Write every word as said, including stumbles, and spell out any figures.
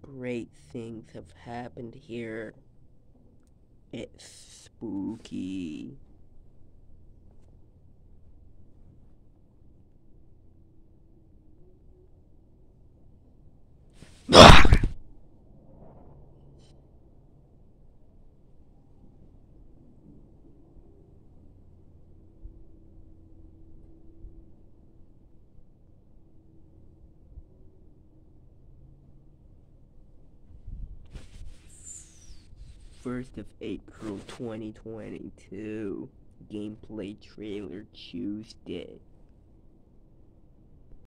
great things have happened here. It's spooky. First of April twenty twenty-two. Gameplay trailer Tuesday.